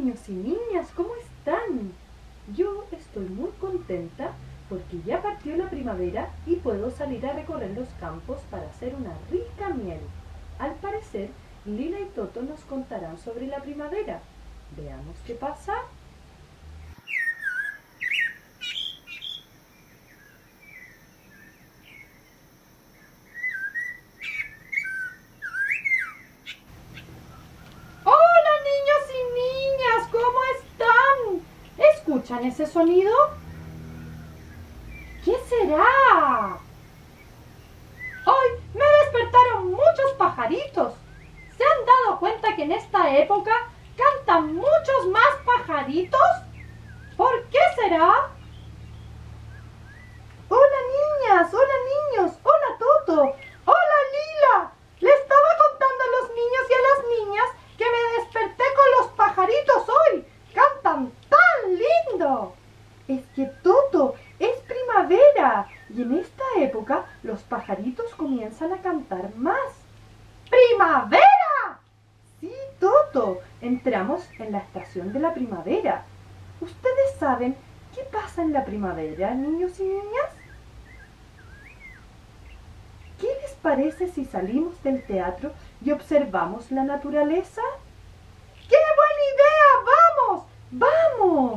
niños y niñas, ¿cómo están? Yo estoy muy contenta porque ya partió la primavera y puedo salir a recorrer los campos para hacer una rica miel. Al parecer, Lila y Toto nos contarán sobre la primavera. Veamos qué pasa. ¡Hola, niños y niñas! ¿Cómo están? ¿Escuchan ese sonido? ¿Qué será? Hoy me despertaron muchos pajaritos. ¿Se han dado cuenta que en esta época cantan muchos más pajaritos? ¿Por qué será? Hola niñas, hola niños, hola Toto, hola Lila. Le estaba contando a los niños y a las niñas que me desperté con los pajaritos hoy. Cantan tan lindo. Es que Toto, es primavera y en esta época los pajaritos comienzan a cantar más. ¡Primavera! Sí, Toto, entramos en la estación de la primavera. ¿Ustedes saben qué pasa en la primavera, niños y niñas? ¿Qué les parece si salimos del teatro y observamos la naturaleza? ¡Qué buena idea! ¡Vamos! ¡Vamos!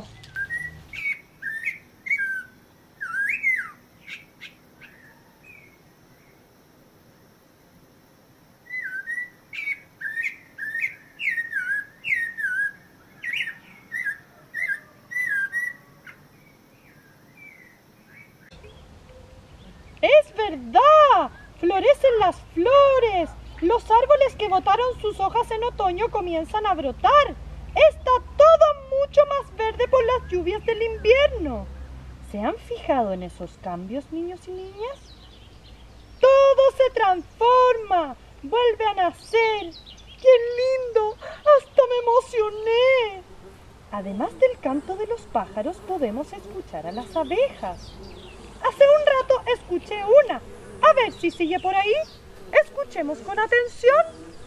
¡Es verdad! ¡Florecen las flores! Los árboles que botaron sus hojas en otoño comienzan a brotar. Está todo mucho más verde por las lluvias del invierno. ¿Se han fijado en esos cambios, niños y niñas? Todo se transforma, vuelve a nacer. ¡Qué lindo! ¡Hasta me emocioné! Además del canto de los pájaros, podemos escuchar a las abejas. Hace un rato escuché una. A ver si sigue por ahí. Escuchemos con atención.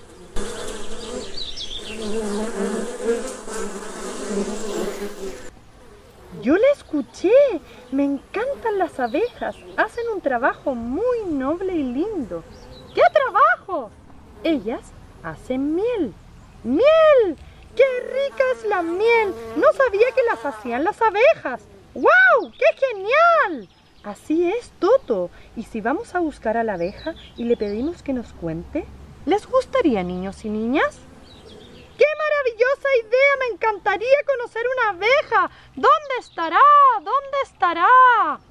Yo la escuché. Me encantan las abejas. Hacen un trabajo muy noble y lindo. ¿Qué trabajo? Ellas hacen miel. ¡Miel! ¡Qué rica es la miel! No sabía que las hacían las abejas. ¡Guau! ¡Qué genial! Así es, Toto. ¿Y si vamos a buscar a la abeja y le pedimos que nos cuente? ¿Les gustaría, niños y niñas? ¡Qué maravillosa idea! Me encantaría conocer una abeja. ¿Dónde estará? ¿Dónde estará?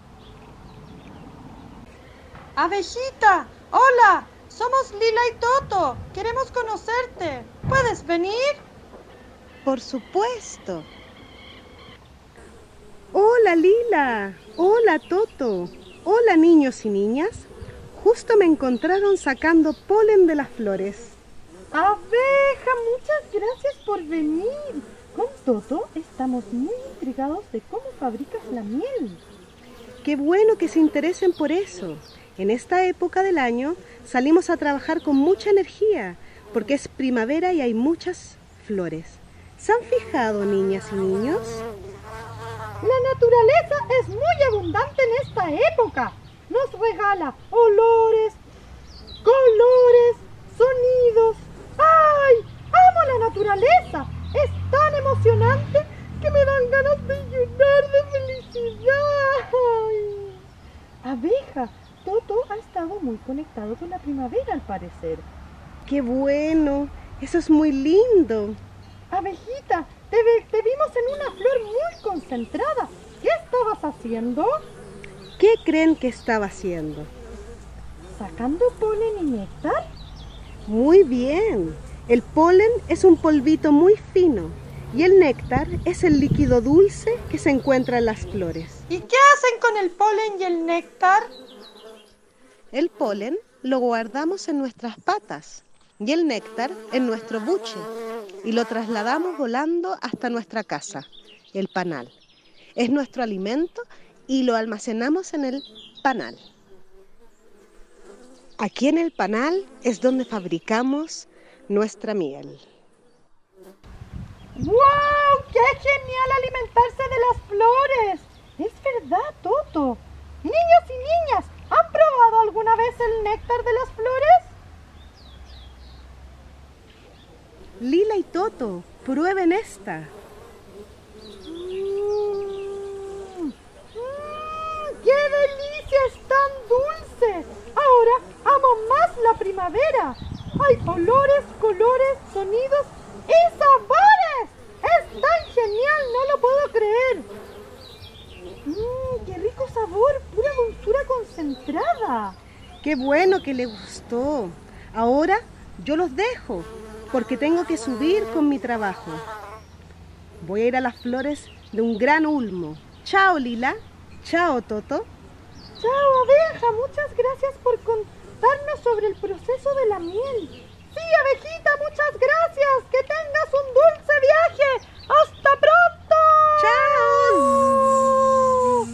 Abejita, hola. Somos Lila y Toto. Queremos conocerte. ¿Puedes venir? Por supuesto. Hola Lila, hola Toto, hola niños y niñas. Justo me encontraron sacando polen de las flores. Abeja, muchas gracias por venir. Con Toto estamos muy intrigados de cómo fabricas la miel. Qué bueno que se interesen por eso. En esta época del año salimos a trabajar con mucha energía porque es primavera y hay muchas flores. ¿Se han fijado, niñas y niños? La naturaleza es muy abundante en esta época. Nos regala olores, colores, sonidos. ¡Ay! ¡Amo la naturaleza! Es tan emocionante que me dan ganas de llorar de felicidad. ¡Ay! Abeja, Toto ha estado muy conectado con la primavera al parecer. ¡Qué bueno! Eso es muy lindo. Abejita, te vimos en una flor muy concentrada. ¿Qué estabas haciendo? ¿Qué creen que estaba haciendo? ¿Sacando polen y néctar? Muy bien. El polen es un polvito muy fino y el néctar es el líquido dulce que se encuentra en las flores. ¿Y qué hacen con el polen y el néctar? El polen lo guardamos en nuestras patas y el néctar en nuestro buche y lo trasladamos volando hasta nuestra casa, el panal. Es nuestro alimento y lo almacenamos en el panal. Aquí en el panal es donde fabricamos nuestra miel. ¡Wow! ¡Qué genial alimentarse de las flores! Es verdad, Toto. Niños y niñas, ¿han probado alguna vez el néctar de las flores? Lila y Toto, prueben esta. ¡Qué delicia! ¡Es tan dulce! Ahora amo más la primavera. Hay olores, colores, sonidos y sabores. ¡Es tan genial! ¡No lo puedo creer! ¡Qué rico sabor! ¡Pura dulzura concentrada! ¡Qué bueno que le gustó! Ahora yo los dejo, porque tengo que subir con mi trabajo. Voy a ir a las flores de un gran ulmo. Chao, Lila. Chao, Toto. Chao, abeja. Muchas gracias por contarnos sobre el proceso de la miel. Sí, abejita, muchas gracias. Que tengas un dulce viaje. ¡Hasta pronto! ¡Chao!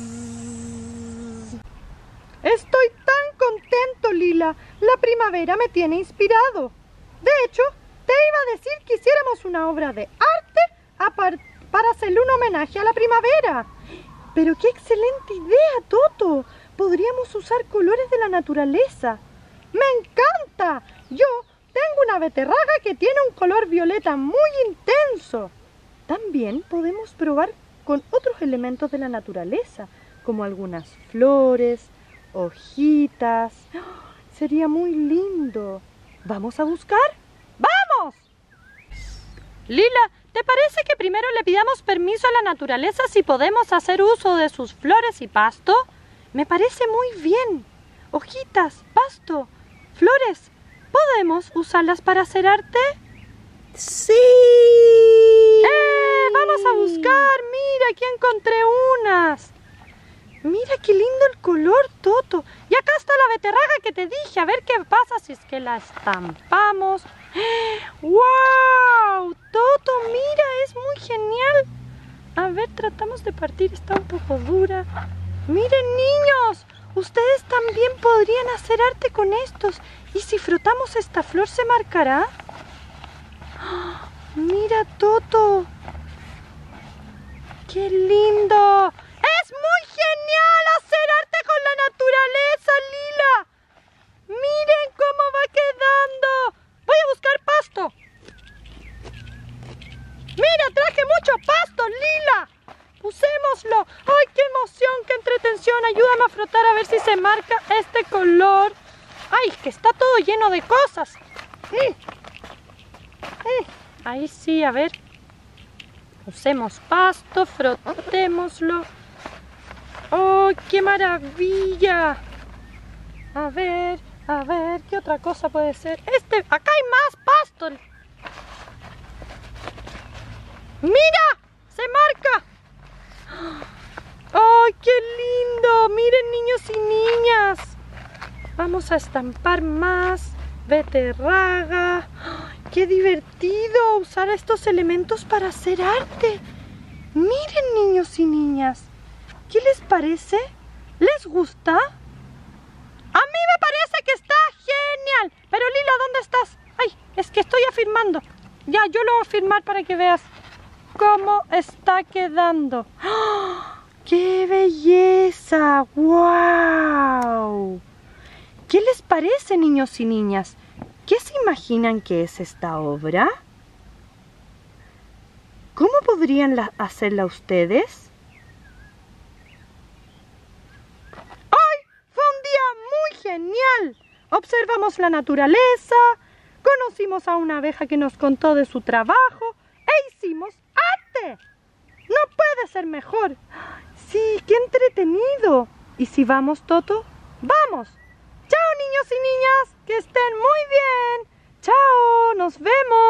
Estoy tan contento, Lila. La primavera me tiene inspirado. De hecho, te iba a decir que hiciéramos una obra de arte para hacerle un homenaje a la primavera. Pero qué excelente idea, Toto. Podríamos usar colores de la naturaleza. ¡Me encanta! Yo tengo una beterraga que tiene un color violeta muy intenso. También podemos probar con otros elementos de la naturaleza, como algunas flores, hojitas. Sería muy lindo. ¿Vamos a buscar? ¡Vamos! Lila, ¿te parece que primero le pidamos permiso a la naturaleza si podemos hacer uso de sus flores y pasto? Me parece muy bien. Hojitas, pasto, flores, ¿podemos usarlas para hacer arte? ¡Sí! ¡Vamos a buscar! ¡Mira, aquí encontré unas! Mira qué lindo el color, Toto. Y acá está la beterraga que te dije. A ver qué pasa si es que la estampamos. ¡Wow! Toto, mira, es muy genial. A ver, tratamos de partir. Está un poco dura. Miren, niños, ustedes también podrían hacer arte con estos. ¿Y si frotamos esta flor se marcará? Mira, Toto. ¡Qué lindo! ¡Es muy genial hacer arte con la naturaleza, Lila! ¡Miren cómo va quedando! ¡Voy a buscar pasto! ¡Mira, traje mucho pasto, Lila! ¡Usémoslo! ¡Ay, qué emoción, qué entretención! Ayúdame a frotar a ver si se marca este color. ¡Ay, que está todo lleno de cosas! Ahí sí, a ver. Usemos pasto, frotémoslo. ¡Oh, qué maravilla! A ver, ¿qué otra cosa puede ser? Acá hay más pasto. ¡Mira! ¡Se marca! ¡Ay, qué lindo! Miren, niños y niñas. Vamos a estampar más. Beterraga. ¡Qué divertido usar estos elementos para hacer arte! Miren, niños y niñas. ¿Qué les parece? ¿Les gusta? A mí me parece que está genial. Pero Lila, ¿dónde estás? Ay, es que estoy afirmando. Ya, yo lo voy a firmar para que veas cómo está quedando. ¡Oh! ¡Qué belleza! ¡Wow! ¿Qué les parece, niños y niñas? ¿Qué se imaginan que es esta obra? ¿Cómo podrían hacerla ustedes? ¡Hoy fue un día muy genial! Observamos la naturaleza, conocimos a una abeja que nos contó de su trabajo e hicimos arte. ¡No puede ser mejor! ¡Sí, qué entretenido! ¿Y si vamos, Toto? ¡Vamos! ¡Chao, niños y niñas! ¡Que estén muy bien! ¡Chao! ¡Nos vemos!